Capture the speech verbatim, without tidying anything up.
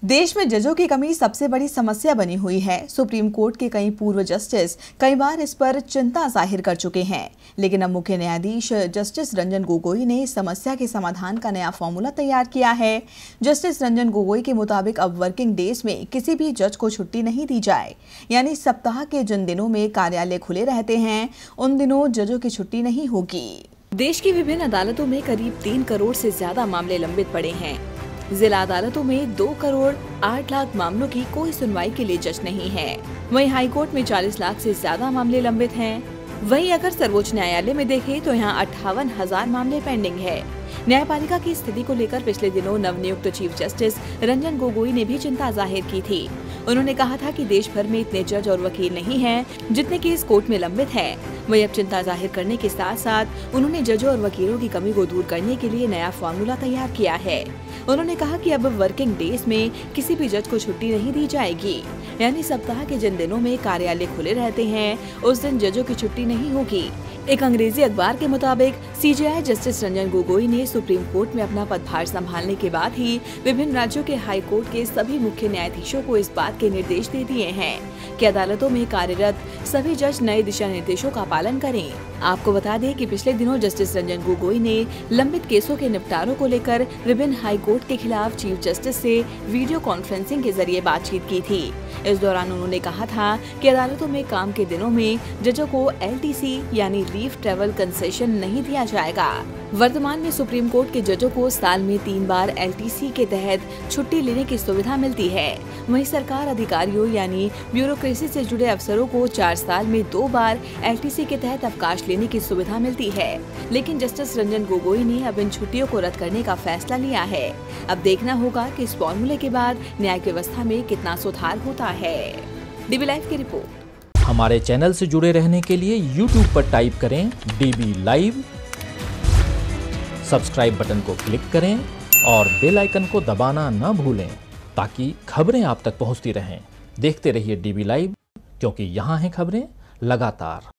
देश में जजों की कमी सबसे बड़ी समस्या बनी हुई है। सुप्रीम कोर्ट के कई पूर्व जस्टिस कई बार इस पर चिंता जाहिर कर चुके हैं, लेकिन अब मुख्य न्यायाधीश जस्टिस रंजन गोगोई ने इस समस्या के समाधान का नया फॉर्मूला तैयार किया है। जस्टिस रंजन गोगोई के मुताबिक अब वर्किंग डेज में किसी भी जज को छुट्टी नहीं दी जाए, यानी सप्ताह के जिन दिनों में कार्यालय खुले रहते हैं उन दिनों जजों की छुट्टी नहीं होगी। देश की विभिन्न अदालतों में करीब तीन करोड़ से ज्यादा मामले लंबित पड़े हैं। जिला अदालतों में दो करोड़ आठ लाख मामलों की कोई सुनवाई के लिए जज नहीं है। वहीं हाईकोर्ट में चालीस लाख से ज्यादा मामले लंबित हैं। वहीं अगर सर्वोच्च न्यायालय में देखें तो यहाँ अट्ठावन हजार मामले पेंडिंग है। न्यायपालिका की स्थिति को लेकर पिछले दिनों नवनियुक्त चीफ जस्टिस रंजन गोगोई ने भी चिंता जाहिर की थी। उन्होंने कहा था कि देश भर में इतने जज और वकील नहीं हैं जितने केस कोर्ट में लंबित हैं। वही अब चिंता जाहिर करने के साथ साथ उन्होंने जजों और वकीलों की कमी को दूर करने के लिए नया फॉर्मूला तैयार किया है। उन्होंने कहा कि अब वर्किंग डेज में किसी भी जज को छुट्टी नहीं दी जाएगी, यानी सप्ताह के जिन दिनों में कार्यालय खुले रहते हैं उस दिन जजों की छुट्टी नहीं होगी। एक अंग्रेजी अखबार के मुताबिक सीजेआई जस्टिस रंजन गोगोई ने सुप्रीम कोर्ट में अपना पदभार संभालने के बाद ही विभिन्न राज्यों के हाई कोर्ट के सभी मुख्य न्यायाधीशों को इस बात के निर्देश दे दिए हैं कि अदालतों में कार्यरत सभी जज नए दिशा निर्देशों का पालन करें। आपको बता दें कि पिछले दिनों जस्टिस रंजन गोगोई ने लंबित केसों के निपटारों को लेकर विभिन्न हाई कोर्ट के खिलाफ चीफ जस्टिस से वीडियो कॉन्फ्रेंसिंग के जरिए बातचीत की थी। इस दौरान उन्होंने कहा था कि अदालतों में काम के दिनों में जजों को एलटीसी यानी लीव ट्रेवल कंसेशन नहीं दिया जाएगा। वर्तमान में सुप्रीम कोर्ट के जजों को साल में तीन बार एलटीसी के तहत छुट्टी लेने की सुविधा मिलती है। वहीं सरकार अधिकारियों यानी ब्यूरोक्रेसी से जुड़े अफसरों को चार साल में दो बार एलटीसी के तहत अवकाश लेने की सुविधा मिलती है। लेकिन जस्टिस रंजन गोगोई ने अब इन छुट्टियों को रद्द करने का फैसला लिया है। अब देखना होगा कि इस फॉर्मूले के बाद न्यायिक व्यवस्था में कितना सुधार होता है। डीबी लाइव की रिपोर्ट। हमारे चैनल से जुड़े रहने के लिए यूट्यूब पर टाइप करें डीबी लाइव, सब्सक्राइब बटन को क्लिक करें और बेल आइकन को दबाना न भूलें ताकि खबरें आप तक पहुंचती रहें। देखते रहिए डीबी लाइव, क्योंकि यहाँ हैं खबरें लगातार।